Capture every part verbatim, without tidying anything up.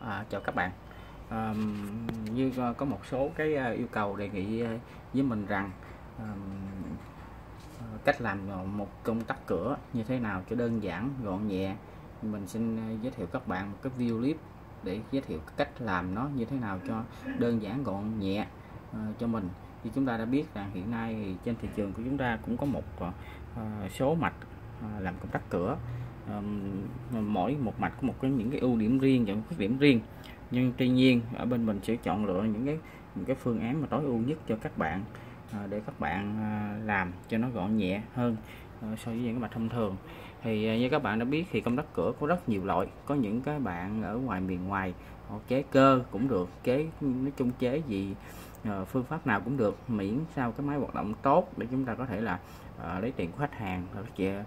À, chào các bạn. À, như có một số cái yêu cầu đề nghị với mình rằng à, cách làm một công tắc cửa như thế nào cho đơn giản gọn nhẹ. Mình xin giới thiệu các bạn một cái video clip để giới thiệu cách làm nó như thế nào cho đơn giản gọn nhẹ à, cho mình. Như chúng ta đã biết rằng hiện nay thì trên thị trường của chúng ta cũng có một à, số mạch à, làm công tắc cửa. À, mỗi một mạch có một cái những cái ưu điểm riêng và một khuyết điểm riêng, nhưng tuy nhiên ở bên mình sẽ chọn lựa những cái những cái phương án mà tối ưu nhất cho các bạn à, để các bạn à, làm cho nó gọn nhẹ hơn à, so với những cái mạch thông thường. Thì à, như các bạn đã biết thì công tắc cửa có rất nhiều loại. Có những cái bạn ở ngoài miền ngoài họ chế cơ cũng được, chế nói chung chế gì à, phương pháp nào cũng được, miễn sao cái máy hoạt động tốt để chúng ta có thể là à, lấy tiền của khách hàng và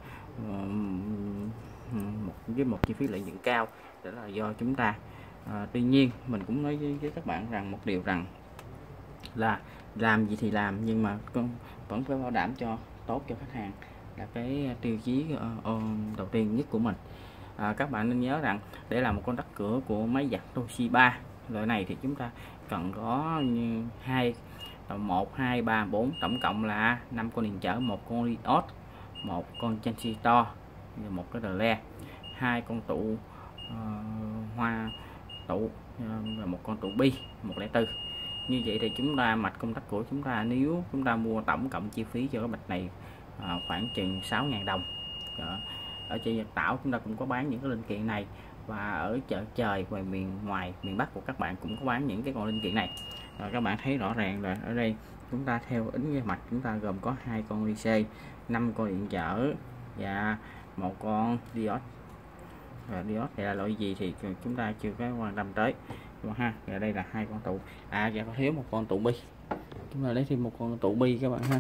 một với một chi phí lợi nhuận cao, đó là do chúng ta. À, tuy nhiên mình cũng nói với, với các bạn rằng một điều rằng là làm gì thì làm, nhưng mà con vẫn phải bảo đảm cho tốt cho khách hàng là cái tiêu chí uh, đầu tiên nhất của mình. À, các bạn nên nhớ rằng để làm một con tắc cửa của máy giặt Toshiba loại này thì chúng ta cần có như hai một hai ba bốn, tổng cộng là năm con điện trở, một con diode, một con transistor, một cái relay, hai con tụ uh, hoa tụ và một con tụ bi một không bốn. Như vậy thì chúng ta mạch công tắc của chúng ta, nếu chúng ta mua tổng cộng chi phí cho cái mạch này à, khoảng chừng sáu ngàn đồng. Đó. Ở chợ Nhật Tảo chúng ta cũng có bán những cái linh kiện này, và ở chợ trời ngoài miền ngoài miền Bắc của các bạn cũng có bán những cái con linh kiện này. Rồi các bạn thấy rõ ràng là ở đây chúng ta theo ứng cái mạch chúng ta gồm có hai con i xê, năm con điện trở và một con diode. Và diode này là loại gì thì chúng ta chưa có quan tâm tới ha. Và đây là hai con tụ, à và có thiếu một con tụ bi, chúng ta lấy thêm một con tụ bi các bạn ha.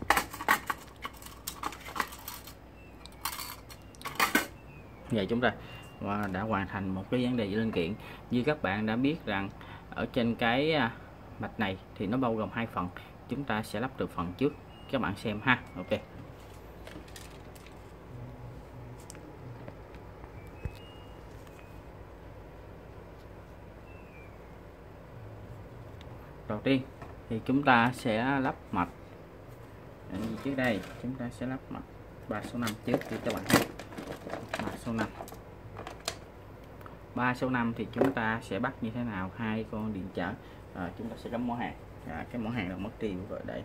Vậy chúng ta đã hoàn thành một cái vấn đề linh kiện. Như các bạn đã biết rằng ở trên cái mạch này thì nó bao gồm hai phần, chúng ta sẽ lắp từ phần trước các bạn xem ha. Ok. Đầu tiên thì chúng ta sẽ lắp mạch trước đây, chúng ta sẽ lắp mạch ba số năm trước thì các bạn thấy ba số năm. ba số năm thì chúng ta sẽ bắt như thế nào? Hai con điện trở, à, chúng ta sẽ cắm mỏ hàng, à, cái mỏ hàng là mất tiêu rồi đây.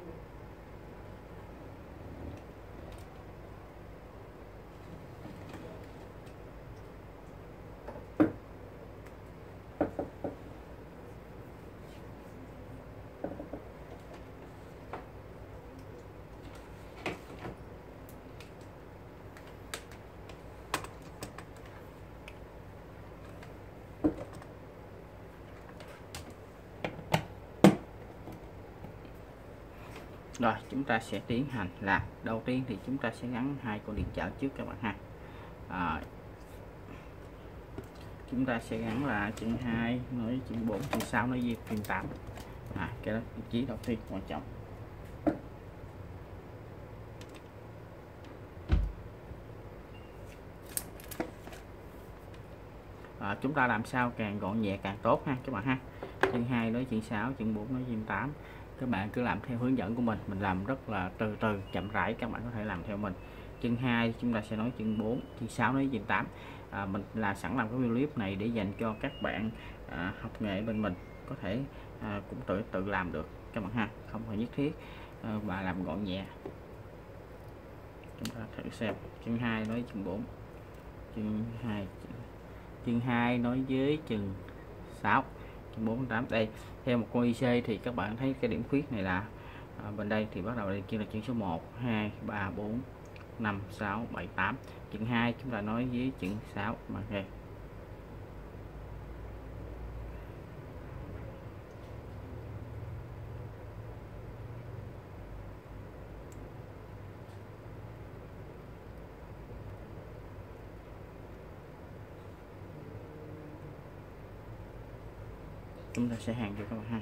Rồi chúng ta sẽ tiến hành làm. Đầu tiên thì chúng ta sẽ gắn hai con điện trở trước các bạn ha. À, chúng ta sẽ gắn là chân hai nối chân bốn, chân sáu nối với chân tám. À, cái đó vị trí đầu tiên quan trọng. À, chúng ta làm sao càng gọn nhẹ càng tốt ha các bạn ha. Chân hai nối chân sáu, chân bốn nối chân tám. Các bạn cứ làm theo hướng dẫn của mình, mình làm rất là từ từ chậm rãi, các bạn có thể làm theo mình. Chân hai chúng ta sẽ nối chân bốn, chân sáu nối chân tám. À, mình là sẵn làm cái video clip này để dành cho các bạn à, học nghề bên mình có thể à, cũng tự tự làm được các bạn ha, không phải nhất thiết à, và làm gọn nhẹ. Chúng ta thử xem. Chân hai nối chân bốn, chân hai chân hai nối với chân sáu, chân bốn tám. Đây theo một con i xê thì các bạn thấy cái điểm khuyết này là à, bên đây thì bắt đầu đây kia là chân số một, hai, ba, bốn, năm, sáu, bảy, tám. Chân hai chúng ta nói với chân sáu mà okay. Chúng ta sẽ hàng cho các bạn ha.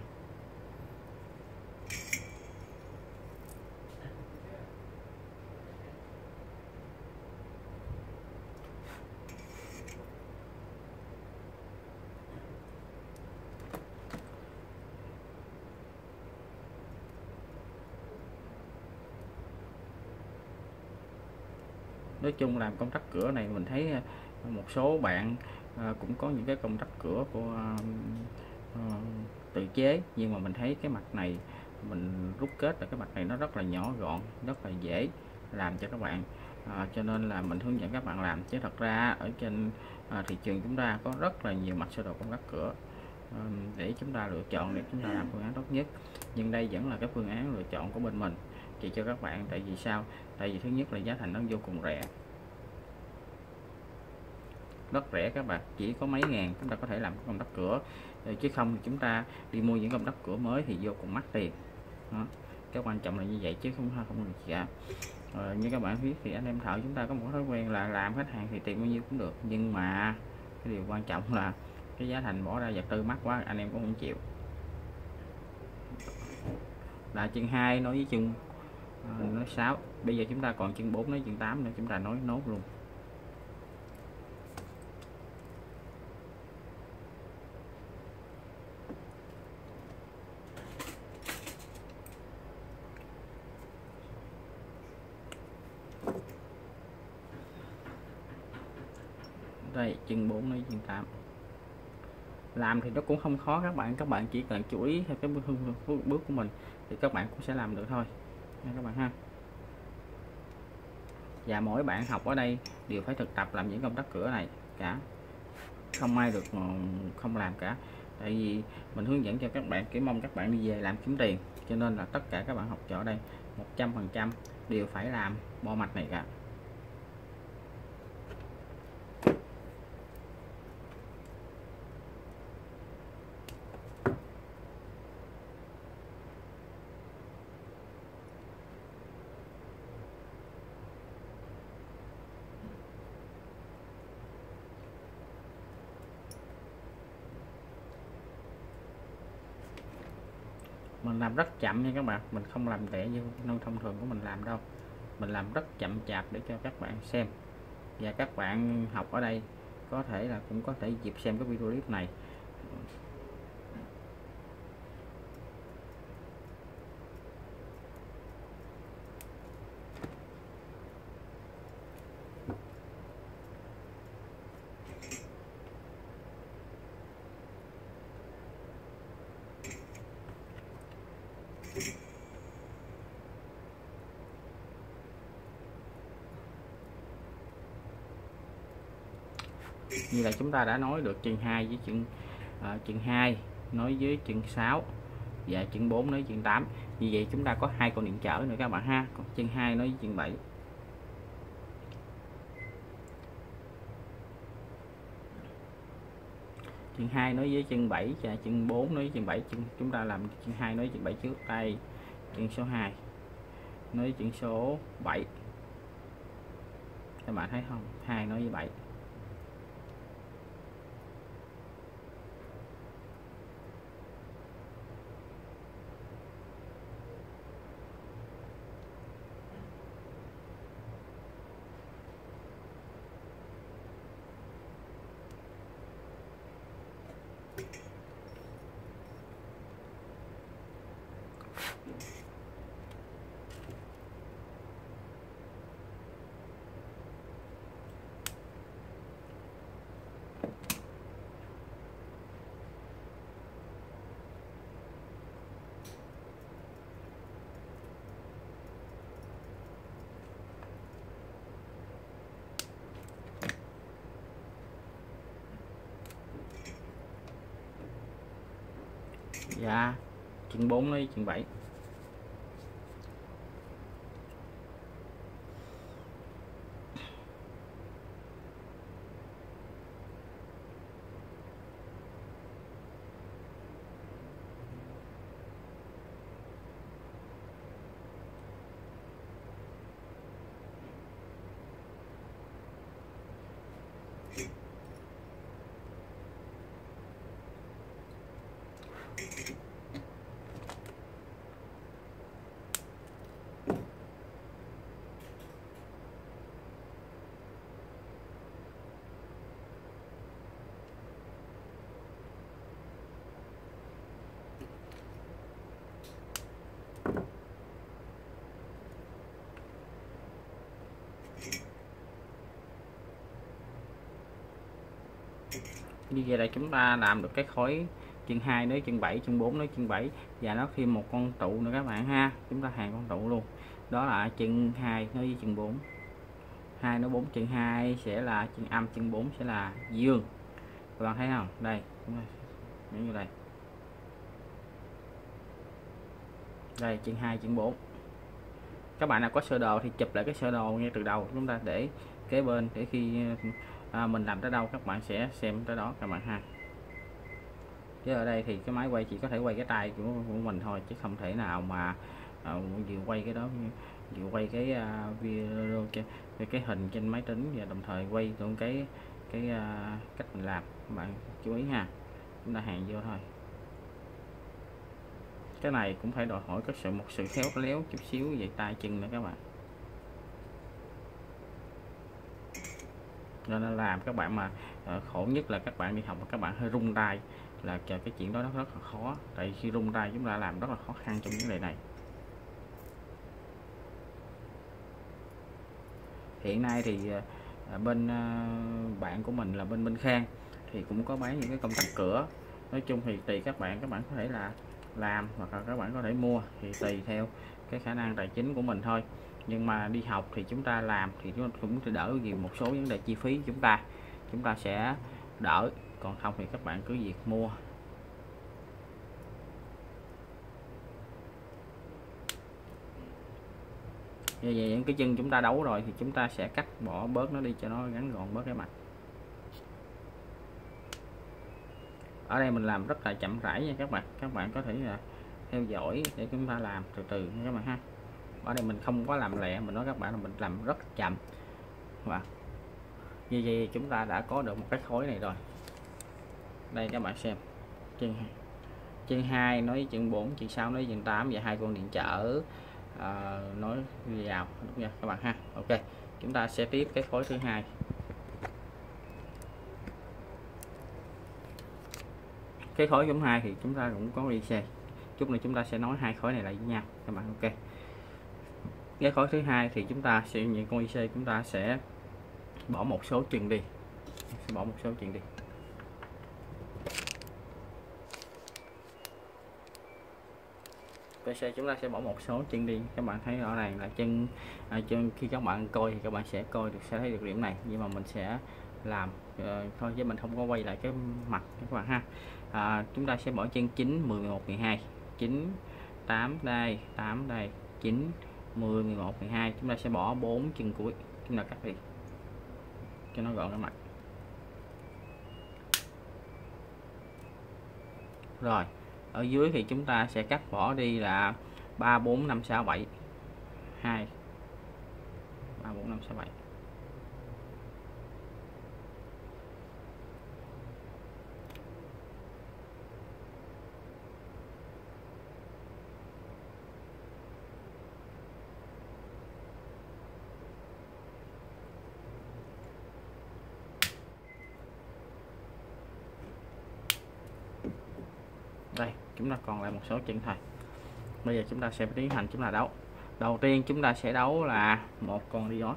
nói chung làm công tắc cửa này mình thấy một số bạn à, cũng có những cái công tắc cửa của à, à, tự chế, nhưng mà mình thấy cái mặt này mình rút kết là cái mặt này nó rất là nhỏ gọn, rất là dễ làm cho các bạn, à, cho nên là mình hướng dẫn các bạn làm. Chứ thật ra ở trên à, thị trường chúng ta có rất là nhiều mặt sơ đồ công tắc cửa à, để chúng ta lựa chọn để chúng ta làm phương án tốt nhất, nhưng đây vẫn là cái phương án lựa chọn của bên mình chỉ cho các bạn. Tại vì sao? Tại vì thứ nhất là giá thành nó vô cùng rẻ, rất rẻ các bạn, chỉ có mấy ngàn chúng ta có thể làm công tắc cửa, chứ không thì chúng ta đi mua những công tắc cửa mới thì vô cùng mắc tiền đó. Cái quan trọng là như vậy chứ không không được gì cả. Ờ, như các bạn biết thì anh em thợ chúng ta có một thói quen là làm khách hàng thì tiền bao nhiêu cũng được, nhưng mà cái điều quan trọng là cái giá thành bỏ ra vật tư mắc quá anh em cũng không chịu. Là chân hai nói với chân uh, nói sáu, bây giờ chúng ta còn chân bốn nói chân tám nữa, chúng ta nói nốt luôn. Đây chân bốn nói chân tám. Làm thì nó cũng không khó các bạn, các bạn chỉ cần chú ý theo cái bước, bước, bước của mình thì các bạn cũng sẽ làm được thôi nha các bạn ha. Và mỗi bạn học ở đây đều phải thực tập làm những công tắc cửa này cả, không ai được không làm cả. Tại vì mình hướng dẫn cho các bạn chỉ mong các bạn đi về làm kiếm tiền, cho nên là tất cả các bạn học trò ở đây một trăm phần trăm đều phải làm bo mạch này cả. Mình làm rất chậm nha các bạn, mình không làm lẹ như nông thông thường của mình làm đâu, mình làm rất chậm chạp để cho các bạn xem. Và các bạn học ở đây có thể là cũng có thể dịp xem cái video clip này. Như là chúng ta đã nói được chân hai với chân à, chân hai nói với chân sáu và chân bốn nói chân tám. Như vậy chúng ta có hai con điện trở nữa các bạn ha. Còn chân hai nói với chân bảy. Chân hai nói với chân bảy và chân bốn nói với chân bảy. Chân chúng ta làm chân hai nói với chân bảy trước đây. Chân số hai nói với chân số bảy. Các bạn thấy không? hai nói với bảy. Dạ, chân bốn nói chân bảy. Như vậy là chúng ta làm được cái khối chân hai nối chân bảy, chân bốn nối chân bảy, và nó thêm một con trụ nữa các bạn ha. Chúng ta hàng con trụ luôn, đó là chân hai nối với chân bốn, hai nối bốn, chân hai sẽ là chân âm, chân bốn sẽ là dương. Các bạn thấy không? Đây, giống như đây. Đây, chân hai, chân bốn. Các bạn nào có sơ đồ thì chụp lại cái sơ đồ ngay từ đầu chúng ta để kế bên, để khi à, mình làm tới đâu các bạn sẽ xem tới đó các bạn ha. Chứ ở đây thì cái máy quay chỉ có thể quay cái tay của, của mình thôi, chứ không thể nào mà à, vừa quay cái đó vừa quay cái uh, video cái, cái hình trên máy tính và đồng thời quay luôn cái cái uh, cách mình làm. Các bạn chú ý ha, chúng ta hàng vô thôi. Cái này cũng phải đòi hỏi có sự một sự khéo léo chút xíu về tay chân nữa các bạn. Cho nên làm các bạn mà uh, khổ nhất là các bạn đi học mà các bạn hơi rung tay, là cái chuyện đó rất, rất là khó. Tại khi rung tay chúng ta làm rất là khó khăn trong vấn đề này. Hiện nay thì uh, bên uh, bạn của mình là bên Minh Khang thì cũng có bán những cái công tắc cửa. Nói chung thì tùy các bạn, các bạn có thể là làm hoặc là các bạn có thể mua, thì tùy theo cái khả năng tài chính của mình thôi. Nhưng mà đi học thì chúng ta làm thì nó cũng đỡ nhiều một số vấn đề chi phí, chúng ta chúng ta sẽ đỡ, còn không thì các bạn cứ việc mua. Như vậy những cái chân chúng ta đấu rồi thì chúng ta sẽ cắt bỏ bớt nó đi cho nó ngắn gọn bớt cái mặt. Ở đây mình làm rất là chậm rãi nha các bạn, các bạn có thể là theo dõi để chúng ta làm từ từ nha các bạn ha. Ở đây mình không có làm lẹ, mình nói các bạn là mình làm rất chậm. Và như vậy chúng ta đã có được một cái khối này rồi. Đây các bạn xem, chân chân hai nói với chân bốn, chân sáu nói với chân tám và hai con điện trở à, nói vào đúng nha các bạn ha. Ok, chúng ta sẽ tiếp cái khối thứ hai. Cái khối thứ hai thì chúng ta cũng có đi xe, chút nữa chúng ta sẽ nói hai khối này lại với nhau các bạn. Ok, cái khối thứ hai thì chúng ta sẽ những con i xê chúng ta sẽ bỏ một số chân đi, sẽ bỏ một số chân đi. pê xê chúng ta sẽ bỏ một số chân đi. Các bạn thấy rõ ràng là chân à, chân khi các bạn coi thì các bạn sẽ coi được, sẽ thấy được điểm này, nhưng mà mình sẽ làm uh, thôi chứ mình không có quay lại cái mặt các bạn ha. À, chúng ta sẽ bỏ chân chín, mười, mười một, mười hai, chín, tám đây, tám đây, chín, mười, mười một, mười hai. Chúng ta sẽ bỏ bốn chân cuối, chúng ta cắt đi cho nó gọn cái mặt. Rồi ở dưới thì chúng ta sẽ cắt bỏ đi là ba, bốn, năm, sáu, bảy, hai, ba, bốn, năm, sáu, bảy. Đây, chúng ta còn lại một số chân thôi. Bây giờ chúng ta sẽ tiến hành chúng ta đấu. Đầu tiên chúng ta sẽ đấu là một con diode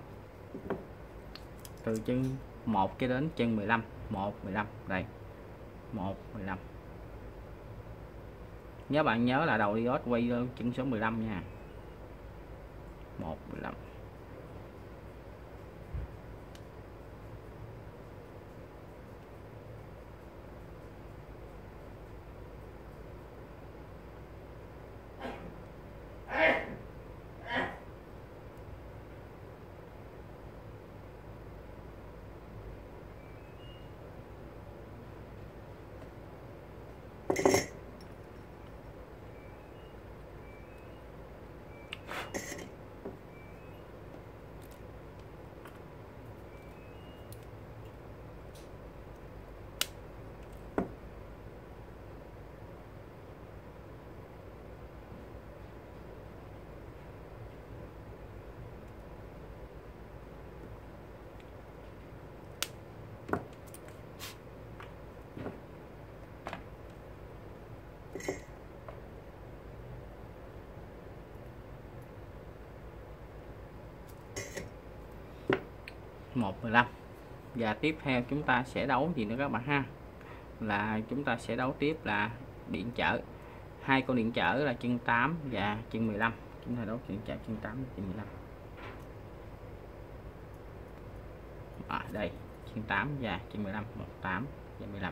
từ chân một cho đến chân mười lăm, một, mười lăm đây, một, mười lăm. Nhớ bạn nhớ là đầu diode quay lên chân số mười lăm nha. một, mười lăm. một, mười lăm. Và tiếp theo chúng ta sẽ đấu gì nữa các bạn ha. là chúng ta sẽ đấu tiếp là điện trở. Hai con điện trở là chân tám và chân mười lăm. Chúng ta đấu điện trở chân tám và chân mười lăm. À, đây, chân tám và chân mười lăm, một tám và mười lăm.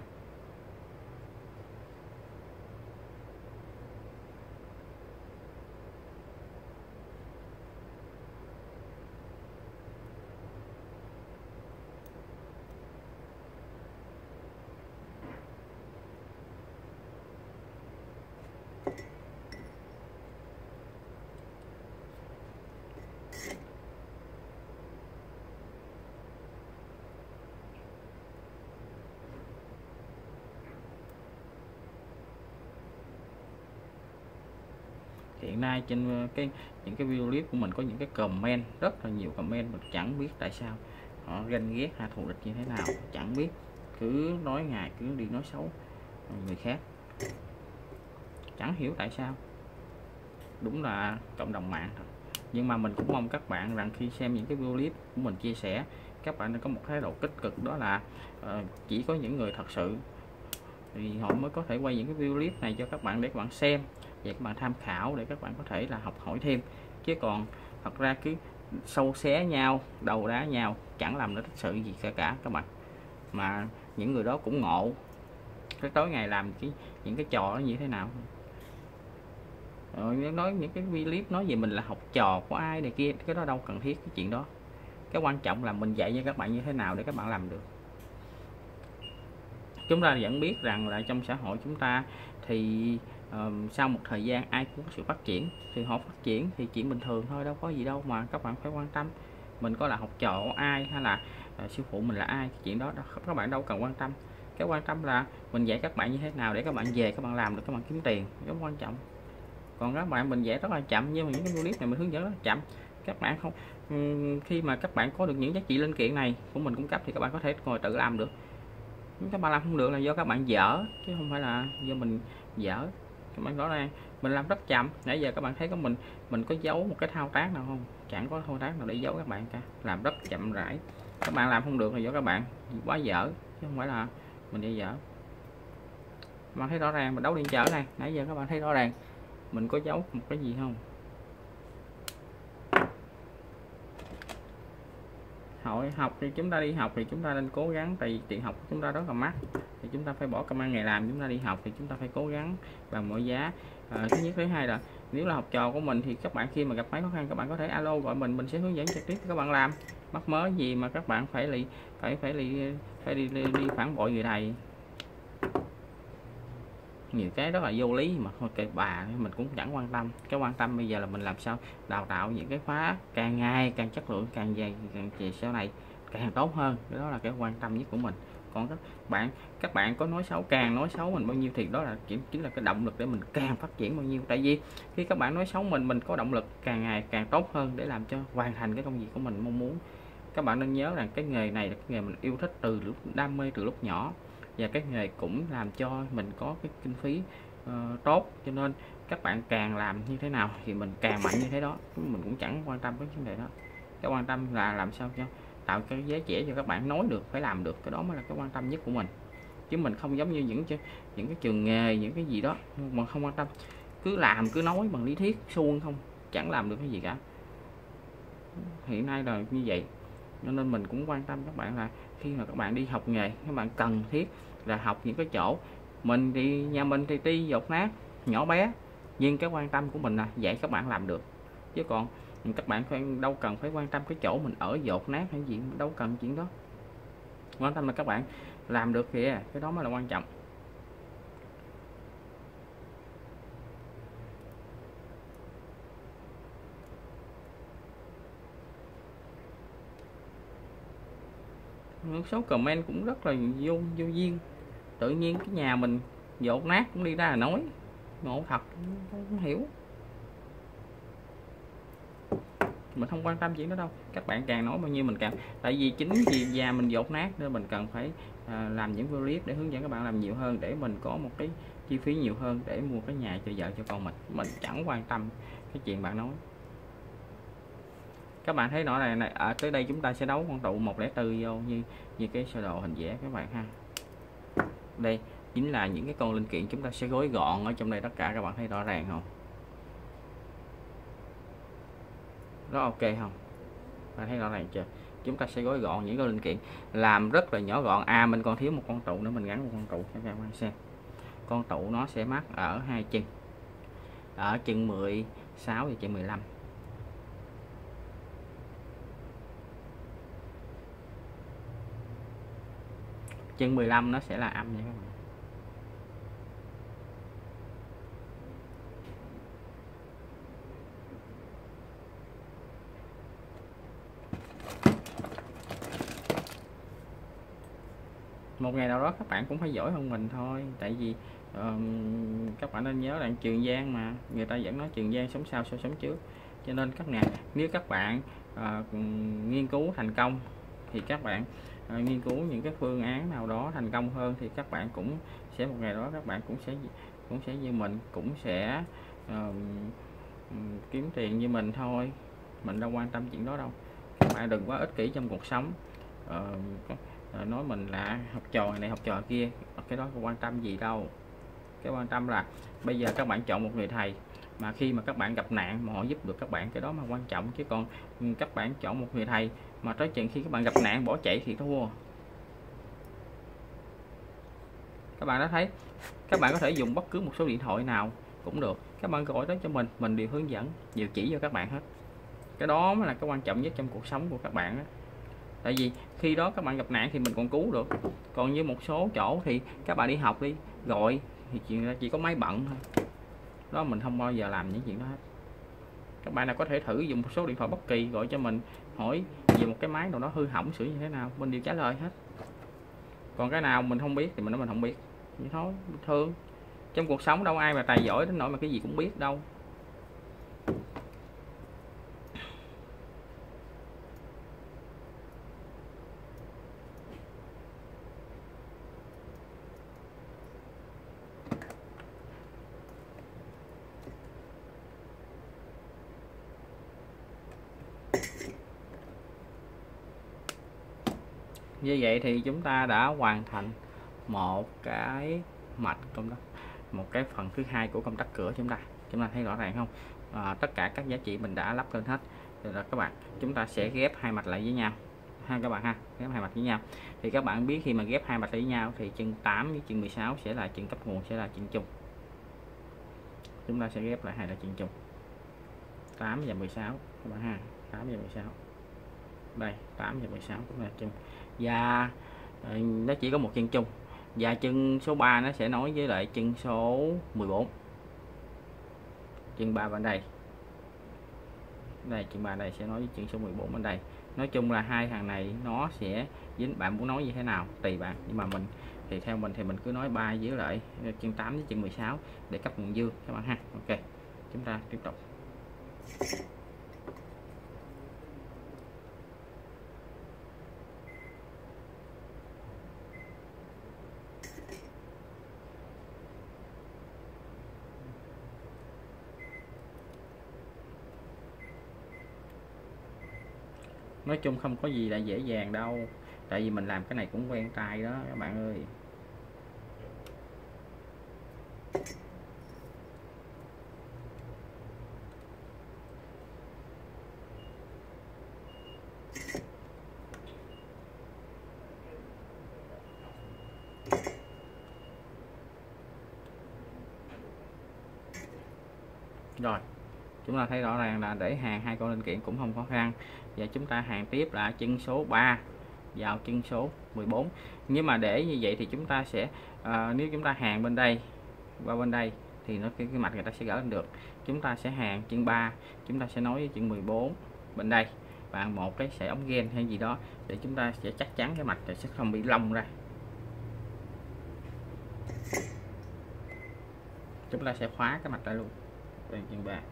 Hiện nay trên cái những cái video clip của mình có những cái comment, rất là nhiều comment, mình chẳng biết tại sao họ ganh ghét hay thù địch như thế nào, chẳng biết, cứ nói ngài cứ đi nói xấu người khác, chẳng hiểu tại sao. Đúng là cộng đồng mạng thôi. Nhưng mà mình cũng mong các bạn rằng khi xem những cái video clip của mình chia sẻ, các bạn nên có một thái độ tích cực, đó là uh, chỉ có những người thật sự thì họ mới có thể quay những cái video clip này cho các bạn để các bạn xem và các bạn tham khảo, để các bạn có thể là học hỏi thêm. Chứ còn thật ra cứ sâu xé nhau, đầu đá nhau, chẳng làm nó thực sự gì cả cả các bạn. Mà những người đó cũng ngộ, cái tối ngày làm cái những cái trò đó như thế nào. Rồi nói những cái video clip nói về mình là học trò của ai này kia, cái đó đâu cần thiết cái chuyện đó. Cái quan trọng là mình dạy cho các bạn như thế nào để các bạn làm được. Chúng ta vẫn biết rằng là trong xã hội chúng ta thì uh, sau một thời gian ai cũng có sự phát triển, thì họ phát triển thì chuyện bình thường thôi, đâu có gì đâu mà các bạn phải quan tâm. Mình có là học trò của ai hay là uh, sư phụ mình là ai, chuyện đó các bạn đâu cần quan tâm. Cái quan tâm là mình dạy các bạn như thế nào để các bạn về các bạn làm được, các bạn kiếm tiền, đó quan trọng. Còn các bạn mình dạy rất là chậm, nhưng mà những cái clip này mình hướng dẫn rất là chậm. Các bạn không khi mà các bạn có được những giá trị linh kiện này của mình cung cấp thì các bạn có thể ngồi tự làm được. Các bạn làm không được là do các bạn dở, chứ không phải là do mình dở. Các bạn rõ ràng mình làm rất chậm. Nãy giờ các bạn thấy có mình mình có giấu một cái thao tác nào không? Chẳng có thao tác nào để giấu các bạn cả, làm rất chậm rãi. Các bạn làm không được là do các bạn quá dở, chứ không phải là mình đi dở. Các bạn thấy rõ ràng mình đấu điện trở này, nãy giờ các bạn thấy rõ ràng mình có giấu một cái gì không? Hội học thì chúng ta đi học thì chúng ta nên cố gắng, tại vì tiền học của chúng ta rất là mắc, thì chúng ta phải bỏ công ăn ngày làm. Chúng ta đi học thì chúng ta phải cố gắng bằng mọi giá. À, thứ nhất, thứ hai là nếu là học trò của mình thì các bạn khi mà gặp máy khó khăn các bạn có thể alo gọi mình, mình sẽ hướng dẫn trực tiếp cho các bạn làm. Mắc mớ gì mà các bạn phải lì phải phải lì phải đi, đi, đi phản bội người thầy. Nhiều cái rất là vô lý mà thôi kệ bà, mình cũng chẳng quan tâm. Cái quan tâm bây giờ là mình làm sao đào tạo những cái khóa càng ngày càng chất lượng, càng dày càng về sau này càng tốt hơn. Cái đó là cái quan tâm nhất của mình. Còn các bạn các bạn có nói xấu, càng nói xấu mình bao nhiêu thì đó là chính chính là cái động lực để mình càng phát triển bao nhiêu. Tại vì khi các bạn nói xấu mình mình có động lực càng ngày càng tốt hơn để làm cho hoàn thành cái công việc của mình mong muốn. Các bạn nên nhớ rằng cái nghề này là cái nghề mình yêu thích từ lúc đam mê từ lúc nhỏ, và cái nghề cũng làm cho mình có cái kinh phí uh, tốt, cho nên các bạn càng làm như thế nào thì mình càng mạnh như thế đó. Mình cũng chẳng quan tâm cái vấn đề đó. Cái quan tâm là làm sao cho tạo cái giới trẻ cho các bạn nói được, phải làm được, cái đó mới là cái quan tâm nhất của mình. Chứ mình không giống như những những cái trường nghề, những cái gì đó mà không quan tâm, cứ làm cứ nói bằng lý thuyết suông không, chẳng làm được cái gì cả. Hiện nay là như vậy, nên mình cũng quan tâm các bạn là khi mà các bạn đi học nghề, các bạn cần thiết là học những cái chỗ mình thì nhà mình thì ti dột nát nhỏ bé, nhưng cái quan tâm của mình là dạy các bạn làm được. Chứ còn các bạn phải đâu cần phải quan tâm cái chỗ mình ở dột nát hay gì, đâu cần chuyện đó. Quan tâm là các bạn làm được kìa, cái đó mới là quan trọng. Một số comment cũng rất là vô vô duyên. Tự nhiên cái nhà mình dột nát cũng đi ra là nói, ngộ thật, không hiểu. Mình không quan tâm chuyện đó đâu. Các bạn càng nói bao nhiêu mình càng, tại vì chính vì nhà mình dột nát nên mình cần phải à, làm những video clip để hướng dẫn các bạn làm nhiều hơn, để mình có một cái chi phí nhiều hơn để mua cái nhà cho vợ cho con mình. Mình chẳng quan tâm cái chuyện bạn nói. Các bạn thấy rõ ràng này, ở tới đây chúng ta sẽ đấu con tụ một không bốn vô như như cái sơ đồ hình vẽ các bạn ha. Đây chính là những cái con linh kiện chúng ta sẽ gói gọn ở trong đây tất cả. Các bạn thấy rõ ràng không? Rất ok không? Bạn thấy rõ ràng chưa? Chúng ta sẽ gói gọn những cái linh kiện làm rất là nhỏ gọn. À mình còn thiếu một con trụ nữa, mình gắn một con trụ cho các bạn xem. Con trụ nó sẽ mắc ở hai chân, ở chân mười sáu và chân mười lăm. Chân mười lăm nó sẽ là âm nha các bạn. Một ngày nào đó các bạn cũng phải giỏi hơn mình thôi. Tại vì uh, các bạn nên nhớ là Trường Giang mà, người ta vẫn nói Trường Giang sống sau sao sống trước. Cho nên các nhà nếu các bạn uh, nghiên cứu thành công thì các bạn uh, nghiên cứu những cái phương án nào đó thành công hơn thì các bạn cũng sẽ một ngày đó các bạn cũng sẽ cũng sẽ như mình, cũng sẽ uh, kiếm tiền như mình thôi. Mình đâu quan tâm chuyện đó đâu. Các bạn đừng quá ích kỷ trong cuộc sống. Uh, nói mình là học trò này học trò kia, cái đó không quan tâm gì đâu. Cái quan tâm là bây giờ các bạn chọn một người thầy mà khi mà các bạn gặp nạn mà họ giúp được các bạn, cái đó mà quan trọng. Chứ còn các bạn chọn một người thầy mà tới chừng khi các bạn gặp nạn bỏ chạy thì thua. Các bạn đã thấy, các bạn có thể dùng bất cứ một số điện thoại nào cũng được, các bạn gọi tới cho mình, mình đều hướng dẫn, đều chỉ cho các bạn hết. Cái đó mới là cái quan trọng nhất trong cuộc sống của các bạn đó. Tại vì khi đó các bạn gặp nạn thì mình còn cứu được. Còn như một số chỗ thì các bạn đi học đi, gọi thì chuyện chỉ có máy bận thôi. Đó mình không bao giờ làm những chuyện đó hết. Các bạn nào có thể thử dùng một số điện thoại bất kỳ gọi cho mình, hỏi về một cái máy nào đó hư hỏng sửa như thế nào, mình đều trả lời hết. Còn cái nào mình không biết thì mình nói mình không biết. Vậy thôi, thường trong cuộc sống đâu ai mà tài giỏi đến nỗi mà cái gì cũng biết đâu. Như vậy thì chúng ta đã hoàn thành một cái mạch công tắc, một cái phần thứ hai của công tắc cửa chúng ta. Chúng ta thấy rõ ràng không? À, tất cả các giá trị mình đã lắp lên hết rồi là các bạn. Chúng ta sẽ ghép hai mạch lại với nhau ha các bạn ha, ghép hai mạch với nhau. Thì các bạn biết khi mà ghép hai mạch lại với nhau thì chân tám với chân mười sáu sẽ là chân cấp nguồn, sẽ là chân chung. Chúng ta sẽ ghép lại hai là chân chung, tám và mười sáu các bạn ha, tám và mười sáu. Đây, tám và mười sáu cũng là chân. Và nó chỉ có một chân chung. Và chân số ba nó sẽ nối với lại chân số mười bốn. Chân ba bên đây. Đây, chân ba đây sẽ nối với chân số mười bốn bên đây. Nói chung là hai thằng này nó sẽ dính, bạn muốn nói như thế nào tùy bạn, nhưng mà mình thì theo mình thì mình cứ nói ba với lại chân tám với chân mười sáu để cấp nguồn dương các bạn ha. Ok, chúng ta tiếp tục. Nói chung không có gì là dễ dàng đâu, tại vì mình làm cái này cũng quen tay đó các bạn ơi. Rồi, chúng ta thấy rõ ràng là để hàng hai con linh kiện cũng không khó khăn. Và chúng ta hàng tiếp là chân số ba vào chân số mười bốn. Nhưng mà để như vậy thì chúng ta sẽ à, nếu chúng ta hàng bên đây qua bên đây thì nó cái, cái mạch người ta sẽ gỡ lên được. Chúng ta sẽ hàng chân ba, chúng ta sẽ nối với chân mười bốn bên đây và một cái sợi ống gen hay gì đó để chúng ta sẽ chắc chắn cái mạch sẽ không bị lông ra. Chúng ta sẽ khóa cái mạch ra luôn. Đây chân ba.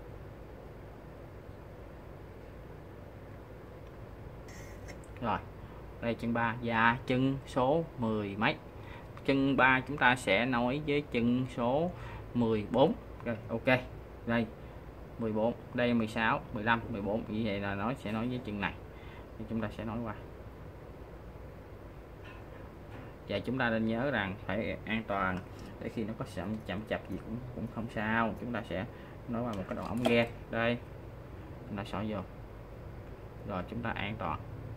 Rồi, đây chân ba và chân số mười mấy. Chân ba chúng ta sẽ nối với chân số mười bốn. Rồi, ok. Đây mười bốn, đây mười sáu, mười lăm, mười bốn. Như vậy là nó sẽ nối với chân này. Thì chúng ta sẽ nối qua. Và chúng ta nên nhớ rằng phải an toàn, để khi nó có chậm chậm chập gì cũng cũng không sao. Chúng ta sẽ nối vào một cái đầu ống ghe đây, chúng ta xỏ vô rồi chúng ta an toàn.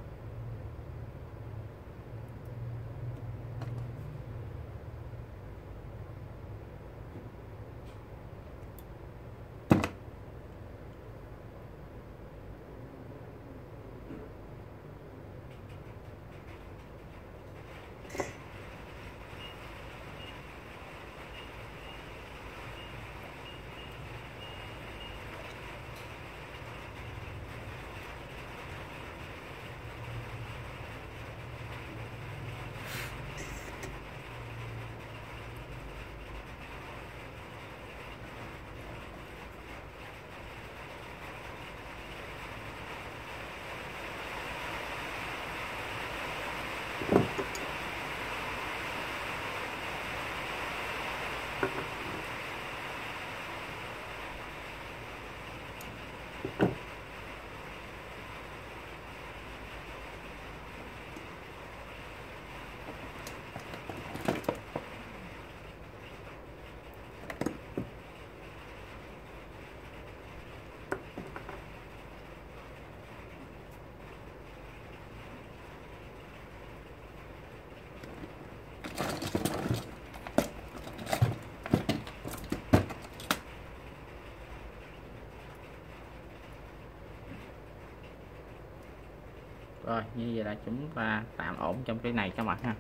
Rồi như vậy là chúng ta tạm ổn trong cái này các bạn ha.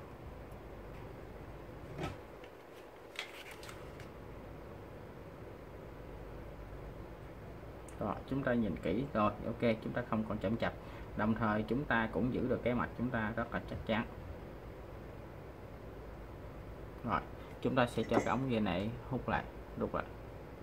Rồi chúng ta nhìn kỹ rồi, ok, chúng ta không còn chậm chạp, đồng thời chúng ta cũng giữ được cái mạch chúng ta rất là chắc chắn. Rồi chúng ta sẽ cho cái ống ghe này hút lại, đục lại.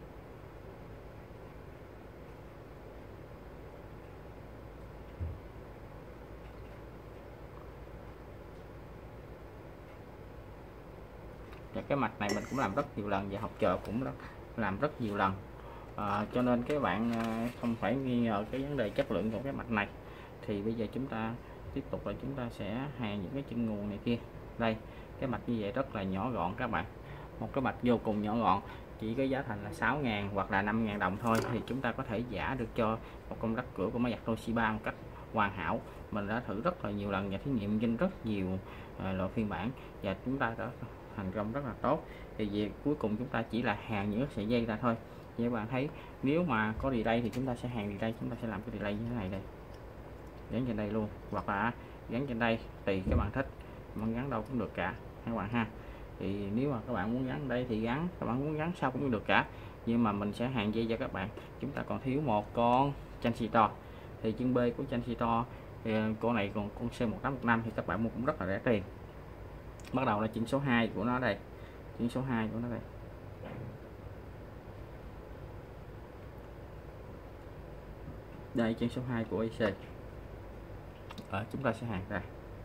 Và cái mạch này mình cũng làm rất nhiều lần và học trò cũng làm rất nhiều lần, à, cho nên các bạn không phải nghi ngờ cái vấn đề chất lượng của cái mạch này. Thì bây giờ chúng ta tiếp tục là chúng ta sẽ hàn những cái chân nguồn này kia. Đây, cái mạch như vậy rất là nhỏ gọn các bạn, một cái mạch vô cùng nhỏ gọn, chỉ có giá thành là sáu ngàn hoặc là năm ngàn đồng thôi, thì chúng ta có thể giả được cho một con rắc cửa của máy giặt Toshiba một cách hoàn hảo. Mình đã thử rất là nhiều lần và thí nghiệm trên rất nhiều uh, loại phiên bản và chúng ta đã thành công rất là tốt. Thì về cuối cùng chúng ta chỉ là hàn những sợi dây ra thôi. Như các bạn thấy, nếu mà có delay thì chúng ta sẽ hàn delay, chúng ta sẽ làm cái delay như thế này đây, gắn trên đây luôn, hoặc là gắn trên đây, tùy các bạn thích, mình gắn đâu cũng được cả các bạn ha. Thì nếu mà các bạn muốn gắn đây thì gắn, các bạn muốn gắn sau cũng được cả, nhưng mà mình sẽ hàn dây cho các bạn. Chúng ta còn thiếu một con transistor, thì chân B của transistor thì con này còn con C một tám một năm thì các bạn mua cũng rất là rẻ tiền. Bắt đầu là chân số hai của nó đây, chân số hai của nó đây. Đây chân số hai của i xê. Ở chúng ta sẽ hàn ra.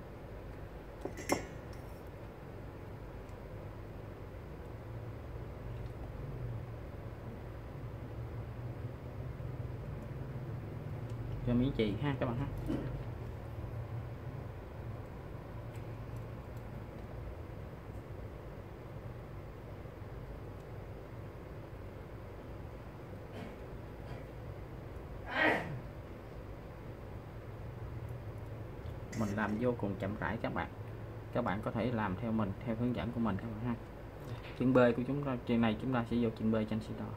Cho miếng chì ha các bạn ha. Mình làm vô cùng chậm rãi các bạn. Các bạn có thể làm theo mình, theo hướng dẫn của mình các bạn ha. Chân B của chúng ta, trên này chúng ta sẽ vô chân B transistor.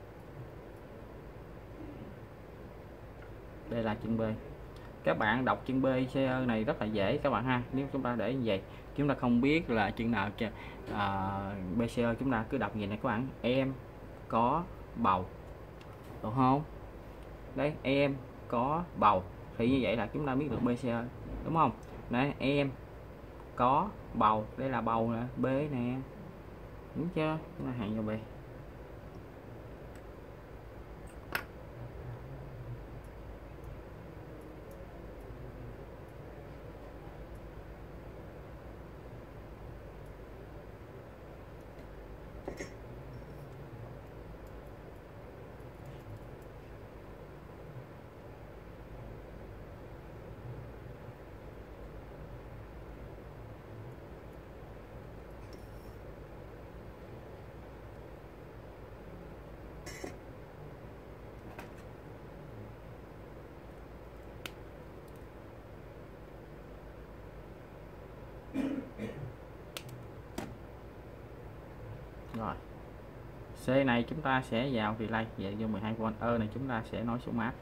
Đây là chân B. Các bạn đọc chân B C này rất là dễ các bạn ha. Nếu chúng ta để như vậy, chúng ta không biết là chân nào à, bê xê e, chúng ta cứ đọc như này các bạn. Em có bầu, được không? Đấy, em có bầu thì như vậy là chúng ta biết được bê xê e, đúng không? Đấy, em có bầu, đây là bầu nè, B nè, đúng chưa? Chúng ta hàn vào B. Rồi C này chúng ta sẽ vào relay về vô mười hai vôn, E này chúng ta sẽ nối xuống mát.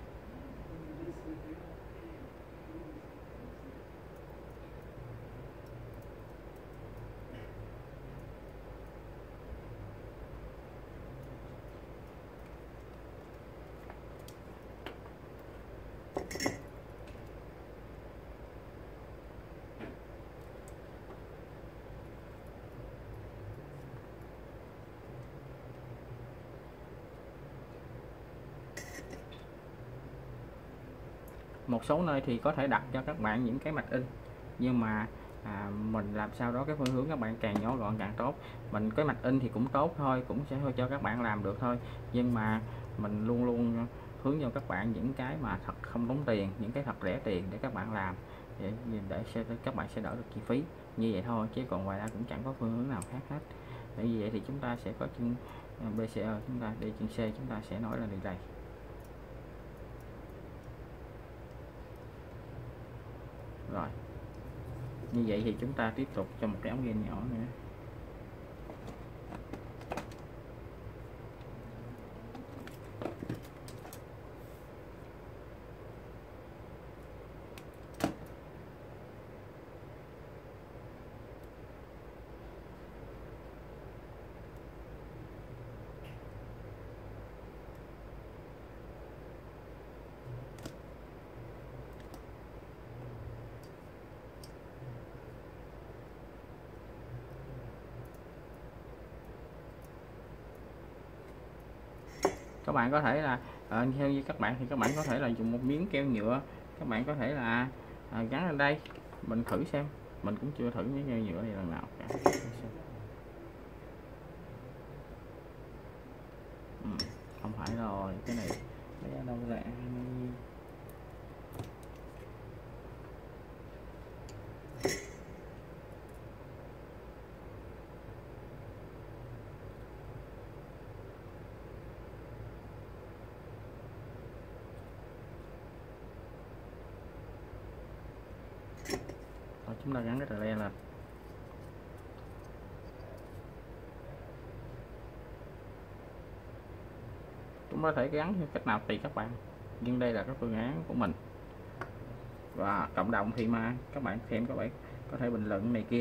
Một số nơi thì có thể đặt cho các bạn những cái mạch in, nhưng mà à, mình làm sao đó cái phương hướng các bạn càng nhỏ gọn càng tốt. Mình cái mạch in thì cũng tốt thôi, cũng sẽ cho các bạn làm được thôi, nhưng mà mình luôn luôn hướng cho các bạn những cái mà thật không tốn tiền, những cái thật rẻ tiền để các bạn làm, để để sẽ các bạn sẽ đỡ được chi phí như vậy thôi, chứ còn ngoài ra cũng chẳng có phương hướng nào khác hết. Để vì vậy thì chúng ta sẽ có chân bê xê e, chúng ta đi chân C chúng ta sẽ nói là điều này. Rồi như vậy thì chúng ta tiếp tục cho một cái ống gen nhỏ nữa. Các bạn có thể là à, theo như các bạn thì các bạn có thể là dùng một miếng keo nhựa, các bạn có thể là à, gắn lên đây, mình thử xem, mình cũng chưa thử miếng keo nhựa này lần nào cả. Ừ, không phải rồi, cái này lấy ở đâu ra? Rồi, chúng ta gắn cái tờ le lên. Chúng ta có thể gắn cách nào tùy các bạn, nhưng đây là cái phương án của mình. Và cộng đồng thì mà các bạn thêm các bạn có thể bình luận này kia.